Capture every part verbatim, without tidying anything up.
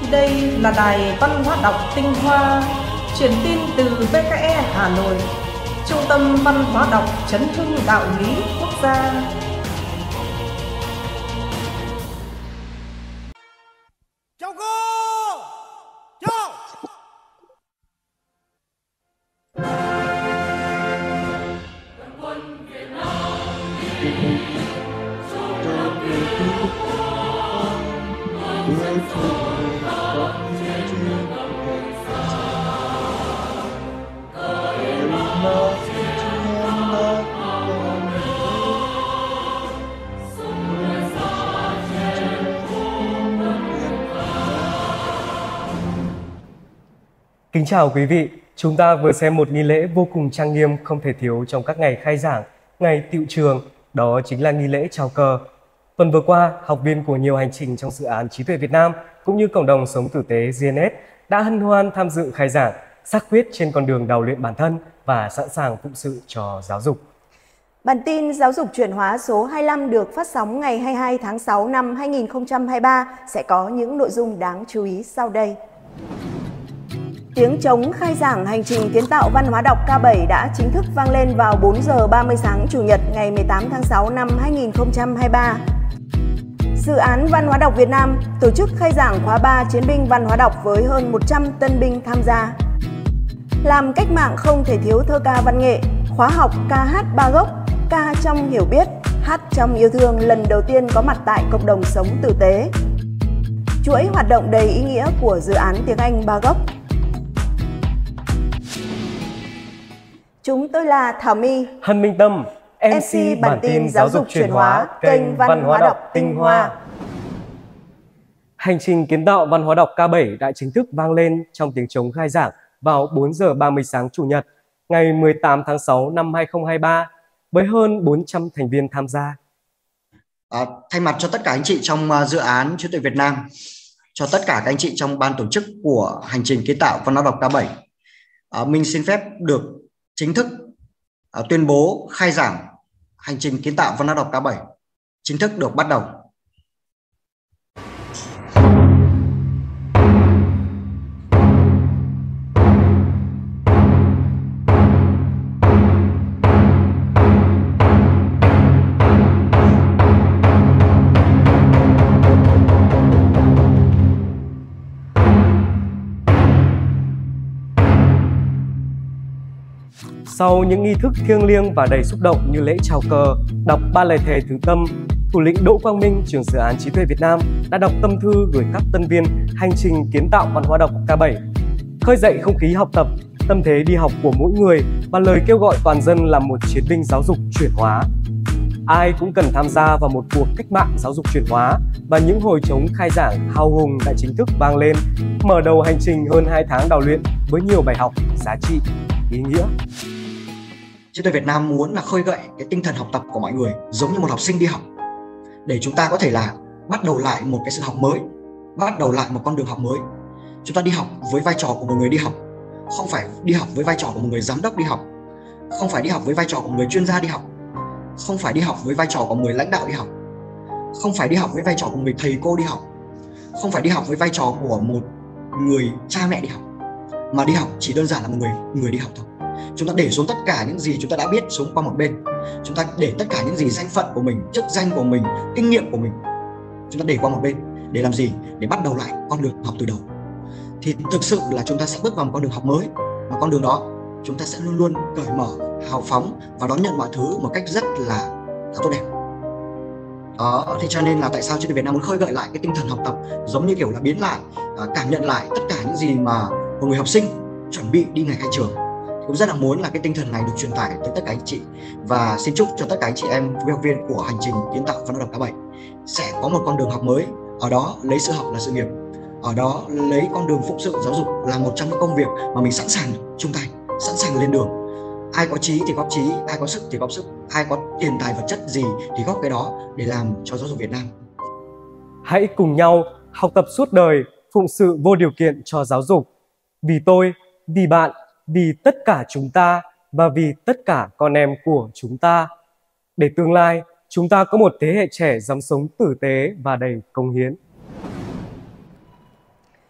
Đây là Đài Văn hóa đọc Tinh Hoa, truyền tin từ vê kép e Hà Nội, Trung tâm Văn hóa đọc Chấn hưng đạo lý quốc gia. Chào cô! Chào! Quân Việt Nam đi, sông nước Việt Nam người phụ ta trên những ngọn xa, cởi mở trên đất con sông người xa trên vùng đất ta. Kính chào quý vị, chúng ta vừa xem một nghi lễ vô cùng trang nghiêm không thể thiếu trong các ngày khai giảng, ngày tựu trường, đó chính là nghi lễ chào cờ. Tuần vừa qua, học viên của nhiều hành trình trong dự án Trí tuệ Việt Nam cũng như cộng đồng sống tử tế giê en ét đã hân hoan tham dự khai giảng, xác quyết trên con đường đào luyện bản thân và sẵn sàng phụng sự cho giáo dục. Bản tin giáo dục chuyển hóa số hai mươi lăm được phát sóng ngày hai mươi hai tháng sáu năm hai nghìn không trăm hai mươi ba sẽ có những nội dung đáng chú ý sau đây. Tiếng trống khai giảng hành trình kiến tạo văn hóa đọc K bảy đã chính thức vang lên vào bốn giờ ba mươi sáng Chủ nhật ngày mười tám tháng sáu năm hai nghìn không trăm hai mươi ba. Dự án Văn hóa đọc Việt Nam tổ chức khai giảng khóa ba chiến binh văn hóa đọc với hơn một trăm tân binh tham gia. Làm cách mạng không thể thiếu thơ ca văn nghệ, khóa học ca hát ba gốc, ca trong hiểu biết, hát trong yêu thương lần đầu tiên có mặt tại cộng đồng sống tử tế. Chuỗi hoạt động đầy ý nghĩa của dự án tiếng Anh ba gốc. Chúng tôi là Thảo My, Hân Minh Tâm, em xê bản tin giáo dục chuyển hóa kênh Văn hóa đọc Tinh Hoa. Hành trình kiến tạo văn hóa đọc K bảy đã chính thức vang lên trong tiếng trống khai giảng vào bốn giờ ba mươi sáng Chủ nhật, ngày mười tám tháng sáu năm hai nghìn không trăm hai mươi ba, với hơn bốn trăm thành viên tham gia. À, thay mặt cho tất cả anh chị trong uh, dự án Trí tuệ Việt Nam, cho tất cả các anh chị trong ban tổ chức của hành trình kiến tạo văn hóa đọc K bảy, uh, mình xin phép được chính thức uh, tuyên bố khai giảng hành trình kiến tạo văn hóa đọc K bảy chính thức được bắt đầu. Sau những nghi thức thiêng liêng và đầy xúc động như lễ chào cờ, đọc ba lời thề thứ tâm, thủ lĩnh Đỗ Quang Minh, trưởng dự án Trí tuệ Việt Nam đã đọc tâm thư gửi các tân viên hành trình kiến tạo văn hóa đọc K bảy, khơi dậy không khí học tập, tâm thế đi học của mỗi người và lời kêu gọi toàn dân làm một chiến binh giáo dục chuyển hóa. Ai cũng cần tham gia vào một cuộc cách mạng giáo dục chuyển hóa, và những hồi trống khai giảng hào hùng đã chính thức vang lên, mở đầu hành trình hơn hai tháng đào luyện với nhiều bài học giá trị, ý nghĩa. Trí tuệ Việt Nam muốn là khơi gợi cái tinh thần học tập của mọi người giống như một học sinh đi học, để chúng ta có thể là bắt đầu lại một cái sự học mới, bắt đầu lại một con đường học mới. Chúng ta đi học với vai trò của một người đi học, không phải đi học với vai trò của một người giám đốc đi học, không phải đi học với vai trò của một người chuyên gia đi học, không phải đi học với vai trò của một người lãnh đạo đi học, không phải đi học với vai trò của một người thầy cô đi học, không phải đi học với vai trò của một người cha mẹ đi học, mà đi học chỉ đơn giản là một người người đi học thôi. Chúng ta để xuống tất cả những gì chúng ta đã biết xuống qua một bên. Chúng ta để tất cả những gì danh phận của mình, chức danh của mình, kinh nghiệm của mình, chúng ta để qua một bên. Để làm gì? Để bắt đầu lại con đường học từ đầu. Thì thực sự là chúng ta sẽ bước vào một con đường học mới. Và con đường đó chúng ta sẽ luôn luôn cởi mở, hào phóng và đón nhận mọi thứ một cách rất là, là tốt đẹp. Đó, thì cho nên là tại sao Trí tuệ Việt Nam muốn khơi gợi lại cái tinh thần học tập, giống như kiểu là biến lại, cảm nhận lại tất cả những gì mà một người học sinh chuẩn bị đi ngày khai trường. Cũng rất là muốn là cái tinh thần này được truyền tải tới tất cả anh chị, và xin chúc cho tất cả anh chị em học viên của hành trình kiến tạo văn hóa đọc K bảy sẽ có một con đường học mới, ở đó lấy sự học là sự nghiệp, ở đó lấy con đường phụng sự giáo dục là một trong những công việc mà mình sẵn sàng chung tay, sẵn sàng lên đường. Ai có trí thì góp trí, ai có sức thì góp sức, ai có tiền tài vật chất gì thì góp cái đó để làm cho giáo dục Việt Nam. Hãy cùng nhau học tập suốt đời, phụng sự vô điều kiện cho giáo dục. Vì tôi, vì bạn, vì tất cả chúng ta và vì tất cả con em của chúng ta. Để tương lai, chúng ta có một thế hệ trẻ dám sống tử tế và đầy công hiến.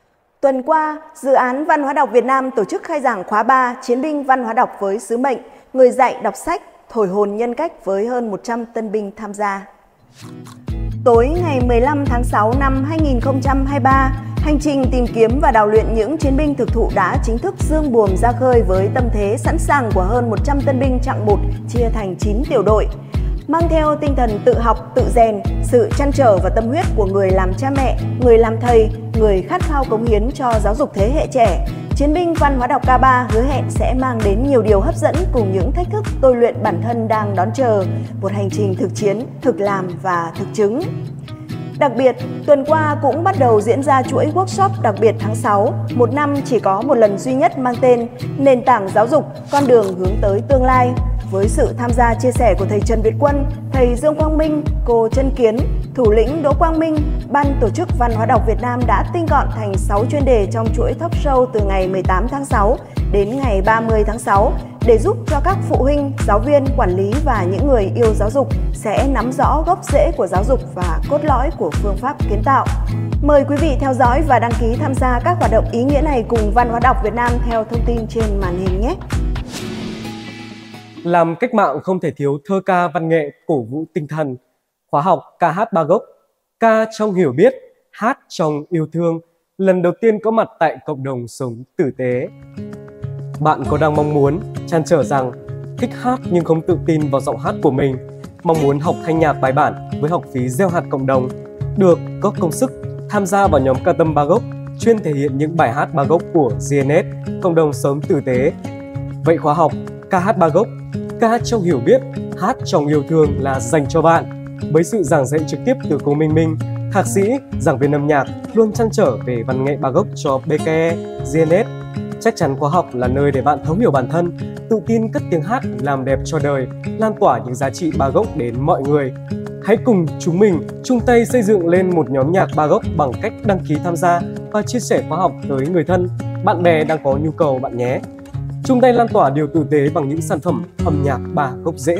Tuần qua, Dự án Văn hóa đọc Việt Nam tổ chức khai giảng khóa ba Chiến binh văn hóa đọc với sứ mệnh người dạy đọc sách, thổi hồn nhân cách với hơn một trăm tân binh tham gia. Tối ngày mười lăm tháng sáu năm hai nghìn không trăm hai mươi ba, hành trình tìm kiếm và đào luyện những chiến binh thực thụ đã chính thức dương buồm ra khơi với tâm thế sẵn sàng của hơn một trăm tân binh chặng một chia thành chín tiểu đội. Mang theo tinh thần tự học, tự rèn, sự trăn trở và tâm huyết của người làm cha mẹ, người làm thầy, người khát khao cống hiến cho giáo dục thế hệ trẻ, Chiến binh văn hóa đọc K ba hứa hẹn sẽ mang đến nhiều điều hấp dẫn cùng những thách thức tôi luyện bản thân đang đón chờ, một hành trình thực chiến, thực làm và thực chứng. Đặc biệt, tuần qua cũng bắt đầu diễn ra chuỗi workshop đặc biệt tháng sáu, một năm chỉ có một lần duy nhất mang tên Nền tảng giáo dục, con đường hướng tới tương lai. Với sự tham gia chia sẻ của thầy Trần Việt Quân, thầy Dương Quang Minh, cô Trân Kiến, thủ lĩnh Đỗ Quang Minh, ban tổ chức Văn hóa đọc Việt Nam đã tinh gọn thành sáu chuyên đề trong chuỗi talk show từ ngày mười tám tháng sáu đến ngày ba mươi tháng sáu để giúp cho các phụ huynh, giáo viên, quản lý và những người yêu giáo dục sẽ nắm rõ gốc rễ của giáo dục và cốt lõi của phương pháp kiến tạo. Mời quý vị theo dõi và đăng ký tham gia các hoạt động ý nghĩa này cùng Văn hóa đọc Việt Nam theo thông tin trên màn hình nhé! Làm cách mạng không thể thiếu thơ ca văn nghệ cổ vũ tinh thần. Khóa học ca hát ba gốc, ca trong hiểu biết, hát trong yêu thương, lần đầu tiên có mặt tại cộng đồng sống tử tế. Bạn có đang mong muốn, trăn trở rằng thích hát nhưng không tự tin vào giọng hát của mình, mong muốn học thanh nhạc bài bản với học phí gieo hạt cộng đồng, được có công sức tham gia vào nhóm ca tâm ba gốc chuyên thể hiện những bài hát ba gốc của giê en ét, cộng đồng sống tử tế. Vậy khóa học ca hát ba gốc, ca hát trong hiểu biết, hát trong yêu thương là dành cho bạn. Với sự giảng dạy trực tiếp từ cô Minh Minh, thạc sĩ, giảng viên âm nhạc luôn trăn trở về văn nghệ ba gốc cho bê ca e, giê en ét. Chắc chắn khóa học là nơi để bạn thấu hiểu bản thân, tự tin cất tiếng hát làm đẹp cho đời, lan tỏa những giá trị ba gốc đến mọi người. Hãy cùng chúng mình chung tay xây dựng lên một nhóm nhạc ba gốc bằng cách đăng ký tham gia và chia sẻ khóa học tới người thân, bạn bè đang có nhu cầu bạn nhé. Chung tay lan tỏa điều tử tế bằng những sản phẩm âm nhạc ba gốc rễ.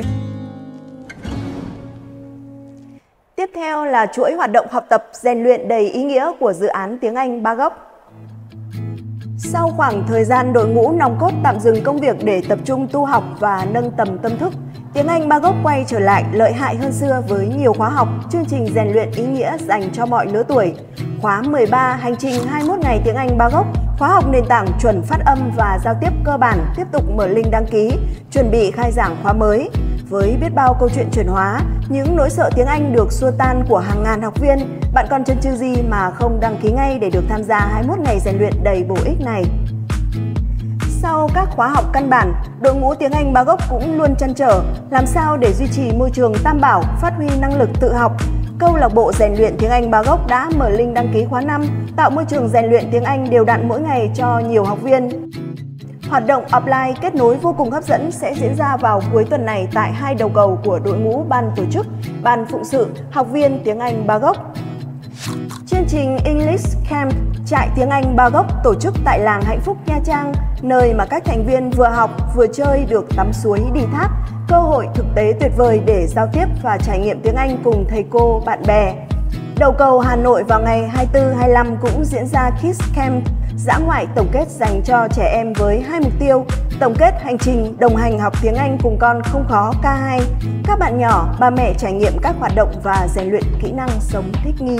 Tiếp theo là chuỗi hoạt động học tập rèn luyện đầy ý nghĩa của dự án tiếng Anh ba gốc. Sau khoảng thời gian đội ngũ nòng cốt tạm dừng công việc để tập trung tu học và nâng tầm tâm thức, tiếng Anh ba gốc quay trở lại lợi hại hơn xưa với nhiều khóa học, chương trình rèn luyện ý nghĩa dành cho mọi lứa tuổi. Khóa mười ba, hành trình hai mươi mốt ngày tiếng Anh ba gốc, khóa học nền tảng chuẩn phát âm và giao tiếp cơ bản tiếp tục mở link đăng ký, chuẩn bị khai giảng khóa mới. Với biết bao câu chuyện chuyển hóa, những nỗi sợ tiếng Anh được xua tan của hàng ngàn học viên, bạn còn chần chừ gì mà không đăng ký ngay để được tham gia hai mươi mốt ngày rèn luyện đầy bổ ích này. Sau các khóa học căn bản, đội ngũ tiếng Anh ba gốc cũng luôn trăn trở làm sao để duy trì môi trường tam bảo, phát huy năng lực tự học. Câu lạc bộ rèn luyện tiếng Anh ba gốc đã mở link đăng ký khóa năm, tạo môi trường rèn luyện tiếng Anh đều đặn mỗi ngày cho nhiều học viên. Hoạt động offline kết nối vô cùng hấp dẫn sẽ diễn ra vào cuối tuần này tại hai đầu cầu của đội ngũ ban tổ chức, ban phụng sự, học viên tiếng Anh ba gốc. Chương trình English Camp, trại tiếng Anh ba gốc tổ chức tại làng Hạnh Phúc Nha Trang, nơi mà các thành viên vừa học vừa chơi được tắm suối đi thác, cơ hội thực tế tuyệt vời để giao tiếp và trải nghiệm tiếng Anh cùng thầy cô, bạn bè. Đầu cầu Hà Nội vào ngày hai mươi tư hai mươi lăm cũng diễn ra Kids Camp, dã ngoại tổng kết dành cho trẻ em với hai mục tiêu: tổng kết hành trình đồng hành học tiếng Anh cùng con không khó K hai. Các bạn nhỏ, ba mẹ trải nghiệm các hoạt động và rèn luyện kỹ năng sống thích nghi.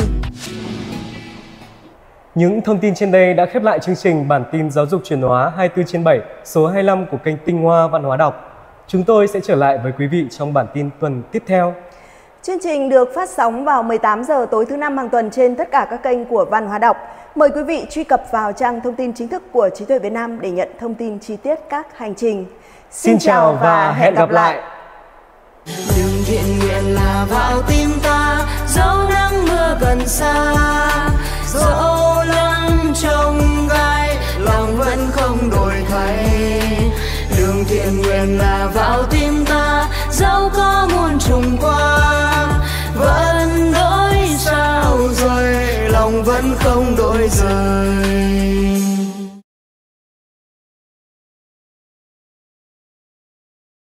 Những thông tin trên đây đã khép lại chương trình bản tin giáo dục chuyển hóa hai mươi tư trên bảy số hai mươi lăm của kênh Tinh Hoa Văn hóa đọc. Chúng tôi sẽ trở lại với quý vị trong bản tin tuần tiếp theo. Chương trình được phát sóng vào mười tám giờ tối thứ năm hàng tuần trên tất cả các kênh của Văn hóa đọc. Mời quý vị truy cập vào trang thông tin chính thức của Trí tuệ Việt Nam để nhận thông tin chi tiết các hành trình. Xin, Xin chào và hẹn gặp lại! Đừng thiện nguyện là vào tim ta, dẫu nắng mưa gần xa, dẫu lắm trông gai, lòng vẫn không đổi thay. Đường thiện nguyện là vào tim ta, dẫu có muôn trùng qua, vẫn đổi sao rồi, lòng vẫn không đổi rời.